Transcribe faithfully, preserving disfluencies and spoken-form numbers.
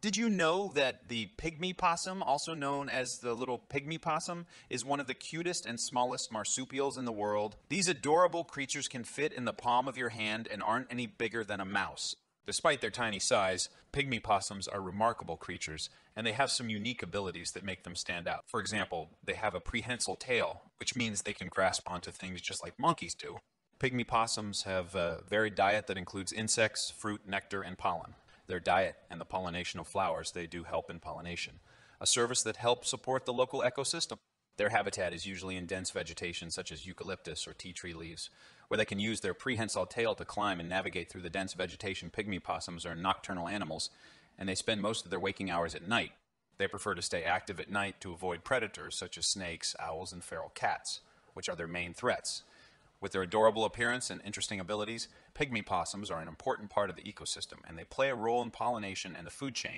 Did you know that the pygmy possum, also known as the little pygmy possum, is one of the cutest and smallest marsupials in the world? These adorable creatures can fit in the palm of your hand and aren't any bigger than a mouse. Despite their tiny size, pygmy possums are remarkable creatures, and they have some unique abilities that make them stand out. For example, they have a prehensile tail, which means they can grasp onto things just like monkeys do. Pygmy possums have a varied diet that includes insects, fruit, nectar, and pollen. Their diet and the pollination of flowers, they do help in pollination, a service that helps support the local ecosystem. Their habitat is usually in dense vegetation such as eucalyptus or tea tree leaves, where they can use their prehensile tail to climb and navigate through the dense vegetation. Pygmy possums are nocturnal animals, and they spend most of their waking hours at night. They prefer to stay active at night to avoid predators such as snakes, owls, and feral cats, which are their main threats. With their adorable appearance and interesting abilities, pygmy possums are an important part of the ecosystem, and they play a role in pollination and the food chain.